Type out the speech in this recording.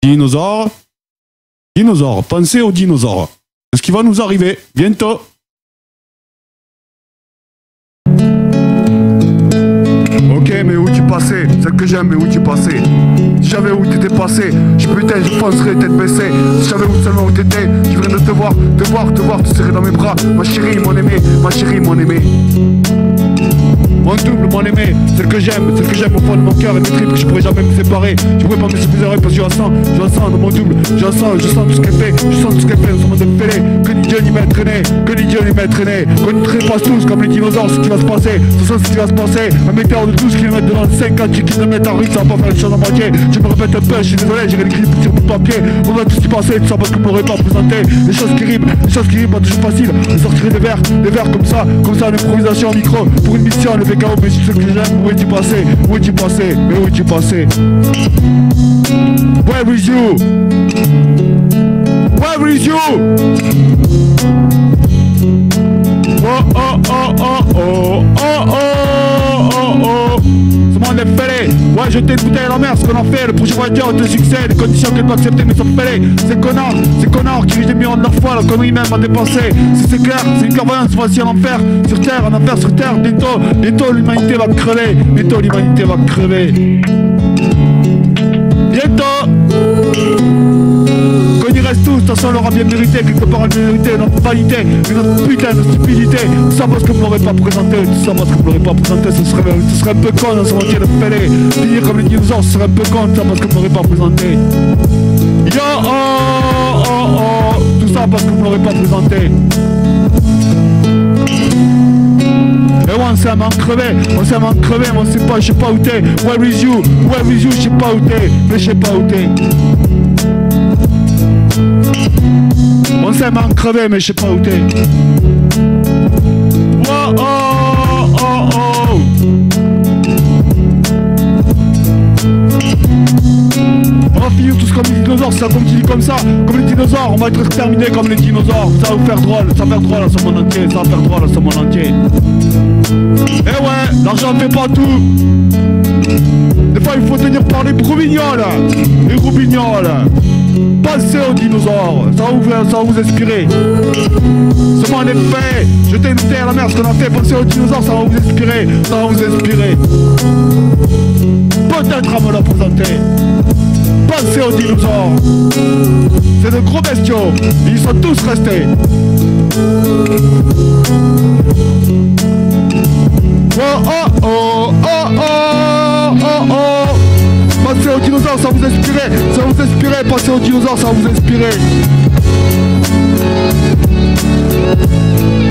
Dinosaures. Dinosaures. Pensez aux dinosaures. C'est ce qui va nous arriver bientôt. Ok, mais où tu passais? Celle que j'aime, mais où tu passais? Si j'avais où t'étais passé, je penserais tête baissée. Si j'avais où seulement où t'étais, je viendrais te voir, te serrer dans mes bras. Ma chérie, mon aimé, ma chérie, mon aimé. Mon double, mon aimé, celle que j'aime au fond de mon cœur et mes tripes que je pourrais jamais me séparer. Je pourrais pas me séparer parce que je la sens dans mon double, je sens tout ce qu'elle fait, nous sommes des fêlés, que ni Dieu ni m'ait traîné, qu'on nous trépasse tous comme les dinosaures, ce qui va se passer, ce qui va se passer, un météore de 12 km devant 50 km en rythme, ça va pas faire les choses à moitié, je me répète un peu, je suis désolé, j'ai écrit sur mon papier, on va tout s'y passer, tout ça parce que je m'aurais pas présenté, les choses qui riment, pas toujours facile, de sortir des vers comme ça, en improvisation en micro, pour une mission, le VKO, mais c'est ce que j'aime, où es-tu passé, mais où es-tu passé? Where is you? Where is you? Oh oh oh oh oh oh oh oh oh. Ce monde est fêlé. Ouais, jeter une bouteille à la mer, ce qu'on en fait. Le projet voiture de succès, les conditions qu'elle doit accepter nous sont fêlés. Ces connards qui vivent des millions de leur foi, la connerie même à dépenser. Si c'est clair, c'est une clairvoyance, voici en enfer. Sur terre, bientôt l'humanité va crever. Bientôt. Qu'on y reste tous, de toute façon on l'aura bien mérité, quelque part elle méritait notre vanité, notre putain de stupidité. Tout ça parce que vous ne l'aurez pas présenté, ce serait un peu con dans ce entier de fêlé. Finir comme les dinosaures, ce serait un peu con, tout ça parce que vous ne l'aurez pas présenté. Yo oh oh oh, tout ça parce que vous ne l'aurez pas présenté. Et ouais, on s'est à crever, mais on sait pas, je sais pas où t'es. Where is you, je sais pas où t'es, mais je sais pas où t'es. On s'aime à crever, mais je sais pas où t'es. Oh oh oh oh. On va finir tous comme les dinosaures, ça continue comme ça, comme les dinosaures, on va être terminés comme les dinosaures. Ça va vous faire drôle, ça va faire drôle à ce monde entier, Eh ouais, l'argent ne fait pas tout. Des fois il faut tenir par les gros vignoles. Pensez aux dinosaures, ça va vous inspirer. Ce monde est fait, jetez une bouteille à la mer, ce qu'on a fait, pensez aux dinosaures, ça va vous inspirer. Peut-être à me la présenter. Pensez aux dinosaures. C'est de gros bestiaux, ils sont tous restés. Oh oh oh oh oh oh oh. Pensez aux dinosaures, ça va vous inspirer, pensez aux dinosaures, ça va vous inspirer.